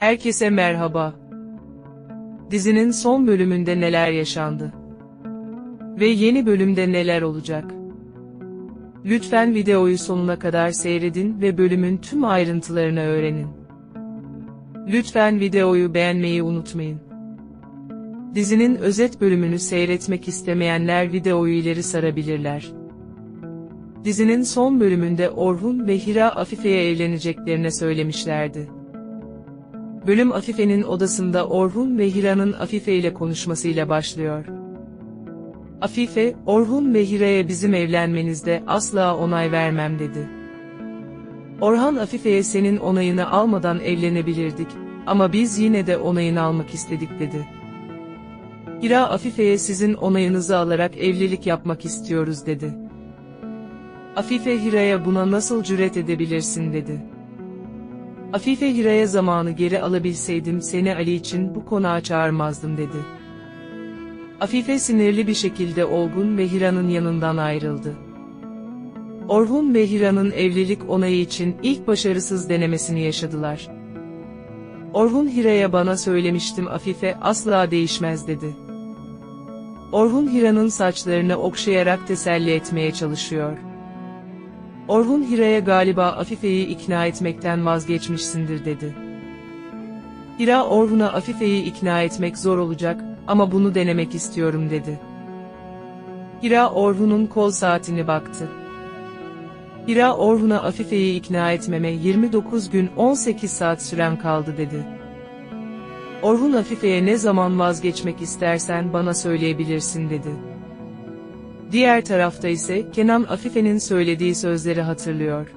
Herkese merhaba. Dizinin son bölümünde neler yaşandı? Ve yeni bölümde neler olacak? Lütfen videoyu sonuna kadar seyredin ve bölümün tüm ayrıntılarını öğrenin. Lütfen videoyu beğenmeyi unutmayın. Dizinin özet bölümünü seyretmek istemeyenler videoyu ileri sarabilirler. Dizinin son bölümünde Orhun ve Hira Afife'ye evleneceklerini söylemişlerdi. Bölüm Afife'nin odasında Orhun ve Hira'nın Afife ile konuşmasıyla başlıyor. Afife, Orhun ve Hira'ya bizim evlenmenizde asla onay vermem dedi. Orhan Afife'ye senin onayını almadan evlenebilirdik ama biz yine de onayını almak istedik dedi. Hira Afife'ye sizin onayınızı alarak evlilik yapmak istiyoruz dedi. Afife Hira'ya buna nasıl cüret edebilirsin dedi. Afife Hira'ya zamanı geri alabilseydim seni Ali için bu konağa çağırmazdım dedi. Afife sinirli bir şekilde Olgun ve Hira'nın yanından ayrıldı. Orhun ve Hira'nın evlilik onayı için ilk başarısız denemesini yaşadılar. Orhun Hira'ya bana söylemiştim Afife asla değişmez dedi. Orhun Hira'nın saçlarını okşayarak teselli etmeye çalışıyor. Orhun Hira'ya galiba Afife'yi ikna etmekten vazgeçmişsindir dedi. Hira Orhun'a Afife'yi ikna etmek zor olacak ama bunu denemek istiyorum dedi. Hira Orhun'un kol saatine baktı. Hira Orhun'a Afife'yi ikna etmeme 29 gün 18 saat süren kaldı dedi. Orhun Afife'ye ne zaman vazgeçmek istersen bana söyleyebilirsin dedi. Diğer tarafta ise Kenan Afife'nin söylediği sözleri hatırlıyor.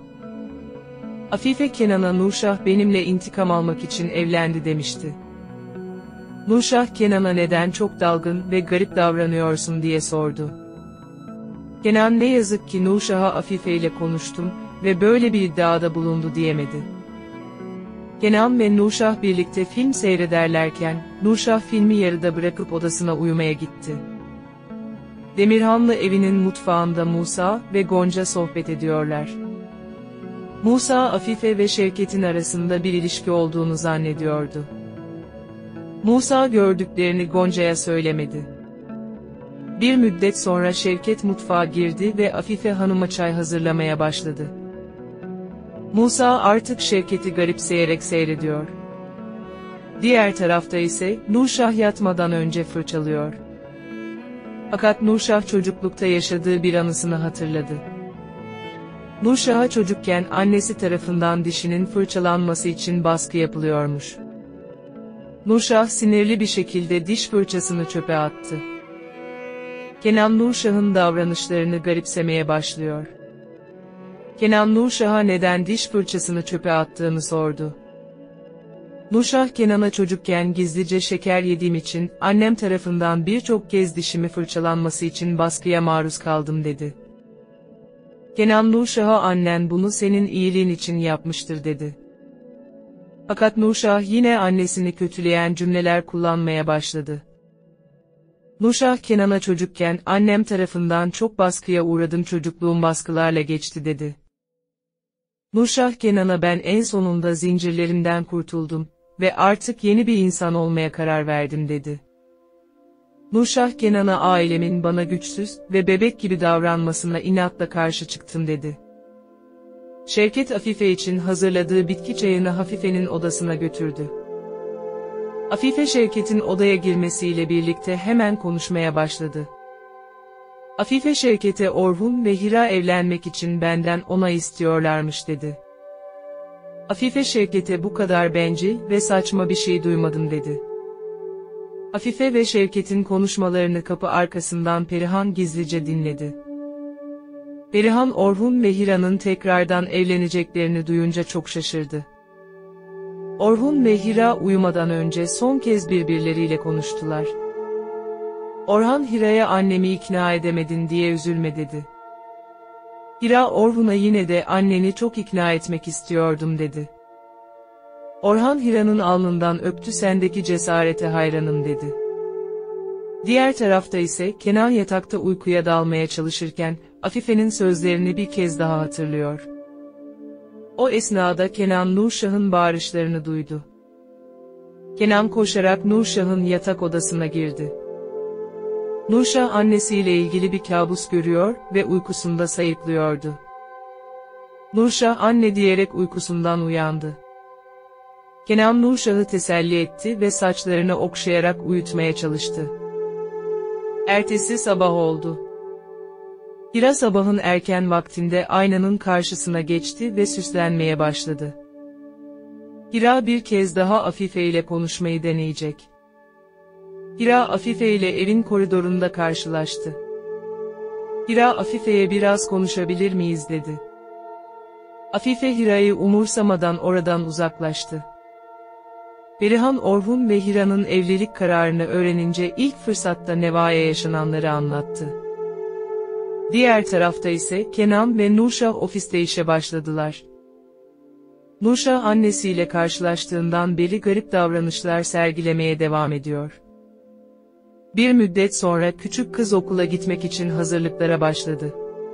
Afife Kenan'a Nurşah benimle intikam almak için evlendi demişti. Nurşah Kenan'a neden çok dalgın ve garip davranıyorsun diye sordu. Kenan ne yazık ki Nurşah'a Afife ile konuştum ve böyle bir iddiada bulundu diyemedi. Kenan ve Nurşah birlikte film seyrederlerken Nurşah filmi yarıda bırakıp odasına uyumaya gitti. Demirhanlı evinin mutfağında Musa ve Gonca sohbet ediyorlar. Musa Afife ve Şevket'in arasında bir ilişki olduğunu zannediyordu. Musa gördüklerini Gonca'ya söylemedi. Bir müddet sonra Şevket mutfağa girdi ve Afife Hanım'a çay hazırlamaya başladı. Musa artık Şevket'i garipseyerek seyrediyor. Diğer tarafta ise Nurşah yatmadan önce fırçalıyor. Fakat Nurşah çocuklukta yaşadığı bir anısını hatırladı. Nurşah'a çocukken annesi tarafından dişinin fırçalanması için baskı yapılıyormuş. Nurşah sinirli bir şekilde diş fırçasını çöpe attı. Kenan Nurşah'ın davranışlarını garipsemeye başlıyor. Kenan Nurşah'a neden diş fırçasını çöpe attığını sordu. Nurşah Kenan'a çocukken gizlice şeker yediğim için annem tarafından birçok kez dişimi fırçalanması için baskıya maruz kaldım dedi. Kenan Nurşah'a annen bunu senin iyiliğin için yapmıştır dedi. Fakat Nurşah yine annesini kötüleyen cümleler kullanmaya başladı. Nurşah Kenan'a çocukken annem tarafından çok baskıya uğradım çocukluğum baskılarla geçti dedi. Nurşah Kenan'a ben en sonunda zincirlerimden kurtuldum ve artık yeni bir insan olmaya karar verdim dedi. Nurşah Kenan'a ailemin bana güçsüz ve bebek gibi davranmasına inatla karşı çıktım dedi. Şevket Afife için hazırladığı bitki çayını Afife'nin odasına götürdü. Afife Şevket'in odaya girmesiyle birlikte hemen konuşmaya başladı. Afife Şevket'e Orhun ve Hira evlenmek için benden onay istiyorlarmış dedi. Afife Şevket'e bu kadar bencil ve saçma bir şey duymadım dedi. Afife ve Şevket'in konuşmalarını kapı arkasından Perihan gizlice dinledi. Perihan Orhun ve Hira'nın tekrardan evleneceklerini duyunca çok şaşırdı. Orhun ve Hira uyumadan önce son kez birbirleriyle konuştular. Orhan Hira'ya annemi ikna edemedin diye üzülme dedi. Hira Orhun'a yine de anneni çok ikna etmek istiyordum dedi. Orhan Hira'nın alnından öptü sendeki cesarete hayranım dedi. Diğer tarafta ise Kenan yatakta uykuya dalmaya çalışırken Afife'nin sözlerini bir kez daha hatırlıyor. O esnada Kenan Nurşah'ın bağırışlarını duydu. Kenan koşarak Nurşah'ın yatak odasına girdi. Nurşah annesiyle ilgili bir kabus görüyor ve uykusunda sayıklıyordu. Nurşah anne diyerek uykusundan uyandı. Kenan Nurşah'ı teselli etti ve saçlarını okşayarak uyutmaya çalıştı. Ertesi sabah oldu. Hira sabahın erken vaktinde aynanın karşısına geçti ve süslenmeye başladı. Hira bir kez daha Afife ile konuşmayı deneyecek. Hira Afife ile evin koridorunda karşılaştı. Hira Afife'ye biraz konuşabilir miyiz dedi. Afife Hira'yı umursamadan oradan uzaklaştı. Perihan Orhun ve Hira'nın evlilik kararını öğrenince ilk fırsatta Neva'ya yaşananları anlattı. Diğer tarafta ise Kenan ve Nurşah ofiste işe başladılar. Nurşah annesiyle karşılaştığından beri garip davranışlar sergilemeye devam ediyor. Bir müddet sonra küçük kız okula gitmek için hazırlıklara başladı.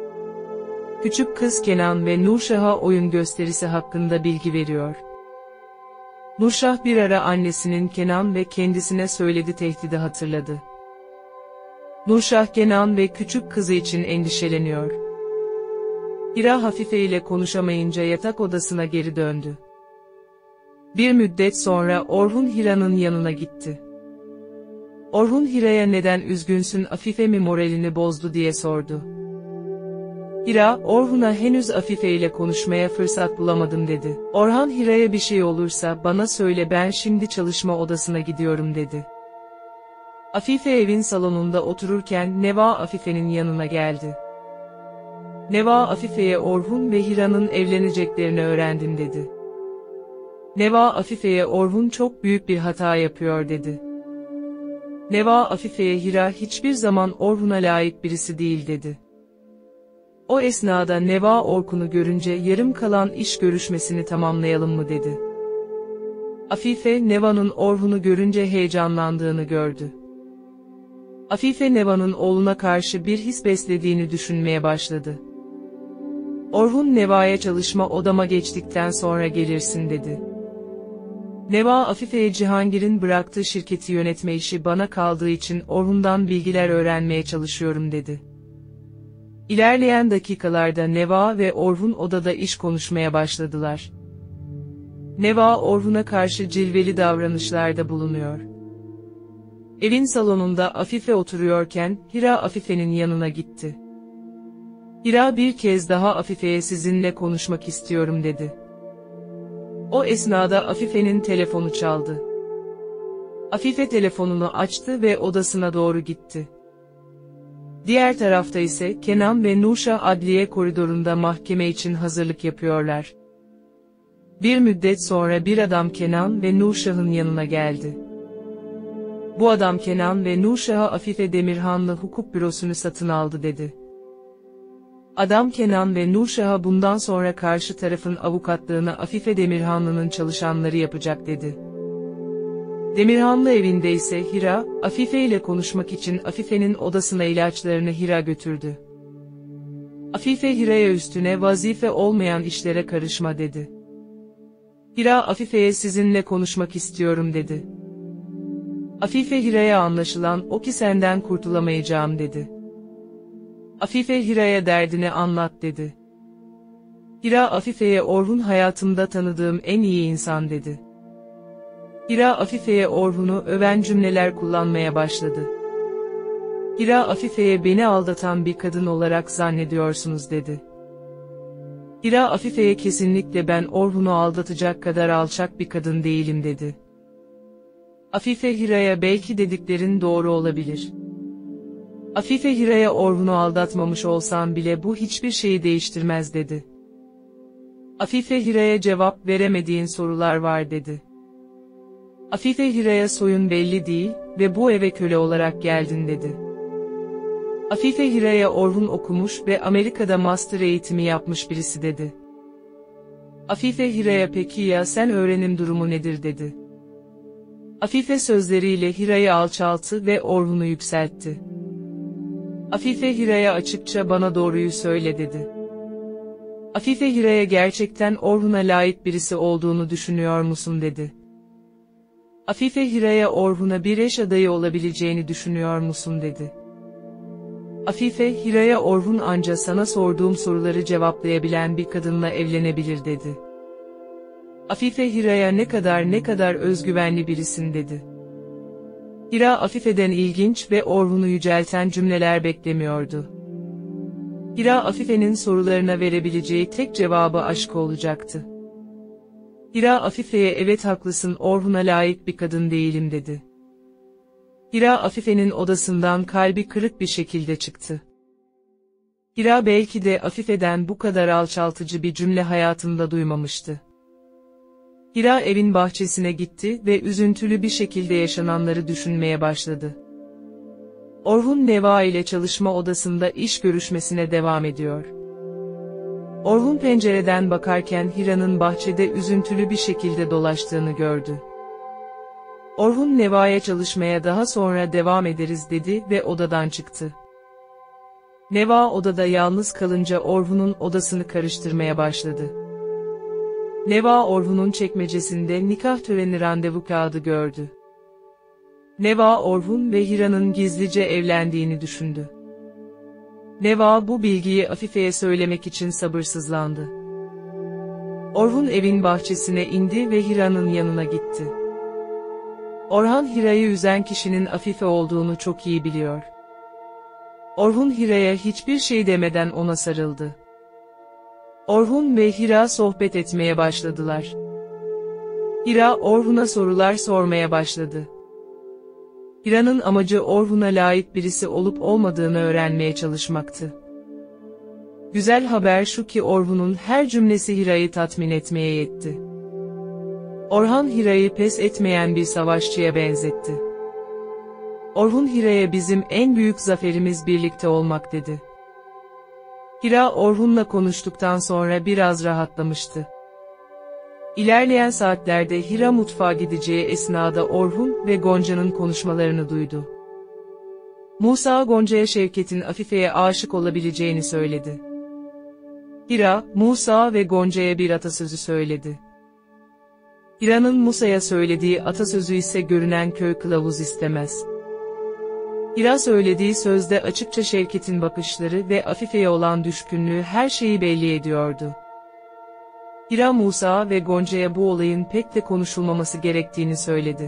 Küçük kız Kenan ve Nurşah'a oyun gösterisi hakkında bilgi veriyor. Nurşah bir ara annesinin Kenan ve kendisine söylediği tehdidi hatırladı. Nurşah Kenan ve küçük kızı için endişeleniyor. Hira Afife ile konuşamayınca yatak odasına geri döndü. Bir müddet sonra Orhun Hira'nın yanına gitti. Orhun Hira'ya neden üzgünsün, Afife mi moralini bozdu diye sordu. Hira, Orhun'a henüz Afife ile konuşmaya fırsat bulamadım dedi. Orhan Hira'ya bir şey olursa bana söyle, ben şimdi çalışma odasına gidiyorum dedi. Afife evin salonunda otururken Neva Afife'nin yanına geldi. Neva Afife'ye Orhun ve Hira'nın evleneceklerini öğrendim dedi. Neva Afife'ye Orhun çok büyük bir hata yapıyor dedi. Neva Afife'ye Hira hiçbir zaman Orhun'a layık birisi değil dedi. O esnada Neva Orkun'u görünce yarım kalan iş görüşmesini tamamlayalım mı dedi. Afife Neva'nın Orhun'u görünce heyecanlandığını gördü. Afife Neva'nın oğluna karşı bir his beslediğini düşünmeye başladı. Orhun Neva'ya çalışma odama geçtikten sonra gelirsin dedi. Neva Afife'ye Cihangir'in bıraktığı şirketi yönetme işi bana kaldığı için Orhun'dan bilgiler öğrenmeye çalışıyorum dedi. İlerleyen dakikalarda Neva ve Orhun odada iş konuşmaya başladılar. Neva Orhun'a karşı cilveli davranışlarda bulunuyor. Evin salonunda Afife oturuyorken Hira Afife'nin yanına gitti. Hira bir kez daha Afife'ye sizinle konuşmak istiyorum dedi. O esnada Afife'nin telefonu çaldı. Afife telefonunu açtı ve odasına doğru gitti. Diğer tarafta ise Kenan ve Nurşah adliye koridorunda mahkeme için hazırlık yapıyorlar. Bir müddet sonra bir adam Kenan ve Nurşah'ın yanına geldi. Bu adam Kenan ve Nurşah'a Afife Demirhanlı hukuk bürosunu satın aldı dedi. Adam Kenan ve Nurşah'a bundan sonra karşı tarafın avukatlığını Afife Demirhanlı'nın çalışanları yapacak dedi. Demirhanlı evinde ise Hira, Afife ile konuşmak için Afife'nin odasına ilaçlarını Hira götürdü. Afife Hira'ya üstüne vazife olmayan işlere karışma dedi. Hira Afife'ye sizinle konuşmak istiyorum dedi. Afife Hira'ya anlaşılan o ki senden kurtulamayacağım dedi. Afife Hira'ya derdini anlat dedi. Hira Afife'ye Orhun hayatımda tanıdığım en iyi insan dedi. Hira Afife'ye Orhun'u öven cümleler kullanmaya başladı. Hira Afife'ye beni aldatan bir kadın olarak zannediyorsunuz dedi. Hira Afife'ye kesinlikle ben Orhun'u aldatacak kadar alçak bir kadın değilim dedi. Afife Hira'ya belki dediklerin doğru olabilir. Afife Hira'ya Orhun'u aldatmamış olsam bile bu hiçbir şeyi değiştirmez dedi. Afife Hira'ya cevap veremediğin sorular var dedi. Afife Hira'ya soyun belli değil ve bu eve köle olarak geldin dedi. Afife Hira'ya Orhun okumuş ve Amerika'da master eğitimi yapmış birisi dedi. Afife Hira'ya peki ya sen öğrenim durumu nedir dedi. Afife sözleriyle Hira'yı alçalttı ve Orhun'u yükseltti. Afife Hira'ya açıkça bana doğruyu söyle dedi. Afife Hira'ya gerçekten Orhun'a layık birisi olduğunu düşünüyor musun dedi. Afife Hira'ya Orhun'a bir eş adayı olabileceğini düşünüyor musun dedi. Afife Hira'ya Orhun anca sana sorduğum soruları cevaplayabilen bir kadınla evlenebilir dedi. Afife Hira'ya ne kadar özgüvenli birisin dedi. Hira Afife'den ilginç ve Orhun'u yücelten cümleler beklemiyordu. Hira Afife'nin sorularına verebileceği tek cevabı aşk olacaktı. Hira Afife'ye evet haklısın Orhun'a layık bir kadın değilim dedi. Hira Afife'nin odasından kalbi kırık bir şekilde çıktı. Hira belki de Afife'den bu kadar alçaltıcı bir cümle hayatında duymamıştı. Hira evin bahçesine gitti ve üzüntülü bir şekilde yaşananları düşünmeye başladı. Orhun Neva ile çalışma odasında iş görüşmesine devam ediyor. Orhun pencereden bakarken Hira'nın bahçede üzüntülü bir şekilde dolaştığını gördü. Orhun Neva'ya çalışmaya daha sonra devam ederiz dedi ve odadan çıktı. Neva odada yalnız kalınca Orhun'un odasını karıştırmaya başladı. Neva Orhun'un çekmecesinde nikah töreni randevu kağıdı gördü. Neva Orhun ve Hira'nın gizlice evlendiğini düşündü. Neva bu bilgiyi Afife'ye söylemek için sabırsızlandı. Orhun evin bahçesine indi ve Hira'nın yanına gitti. Orhan Hira'yı üzen kişinin Afife olduğunu çok iyi biliyor. Orhun Hira'ya hiçbir şey demeden ona sarıldı. Orhun ve Hira sohbet etmeye başladılar. Hira Orhun'a sorular sormaya başladı. Hira'nın amacı Orhun'a layık birisi olup olmadığını öğrenmeye çalışmaktı. Güzel haber şu ki Orhun'un her cümlesi Hira'yı tatmin etmeye yetti. Orhan Hira'yı pes etmeyen bir savaşçıya benzetti. Orhun Hira'ya bizim en büyük zaferimiz birlikte olmak dedi. Hira Orhun'la konuştuktan sonra biraz rahatlamıştı. İlerleyen saatlerde Hira mutfağa gideceği esnada Orhun ve Gonca'nın konuşmalarını duydu. Musa Gonca'ya Şevket'in Afife'ye aşık olabileceğini söyledi. Hira, Musa ve Gonca'ya bir atasözü söyledi. Hira'nın Musa'ya söylediği atasözü ise görünen köy kılavuz istemez. Hira söylediği sözde açıkça Şevket'in bakışları ve Afife'ye olan düşkünlüğü her şeyi belli ediyordu. Hira Musa ve Gonca'ya bu olayın pek de konuşulmaması gerektiğini söyledi.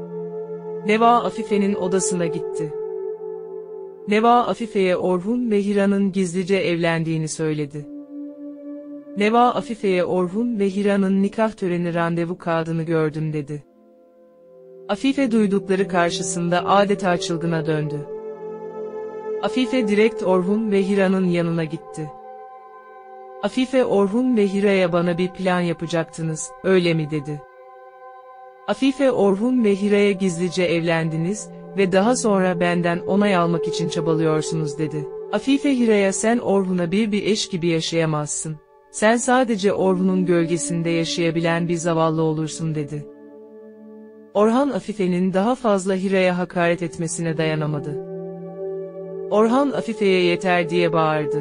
Neva Afife'nin odasına gitti. Neva Afife'ye Orhun ve Hira'nın gizlice evlendiğini söyledi. Neva Afife'ye Orhun ve Hira'nın nikah töreni randevu kağıdını gördüm dedi. Afife duydukları karşısında adeta çılgına döndü. Afife direkt Orhun ve Hira'nın yanına gitti. Afife Orhun ve Hira'ya bana bir plan yapacaktınız, öyle mi dedi. Afife Orhun ve Hira'ya gizlice evlendiniz ve daha sonra benden onay almak için çabalıyorsunuz dedi. Afife Hira'ya sen Orhun'a bir eş gibi yaşayamazsın. Sen sadece Orhun'un gölgesinde yaşayabilen bir zavallı olursun dedi. Orhan Afife'nin daha fazla Hira'ya hakaret etmesine dayanamadı. Orhan Afife'ye yeter diye bağırdı.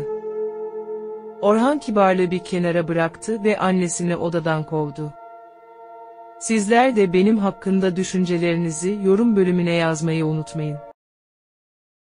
Orhan kibarlığı bir kenara bıraktı ve annesini odadan kovdu. Sizler de benim hakkında düşüncelerinizi yorum bölümüne yazmayı unutmayın.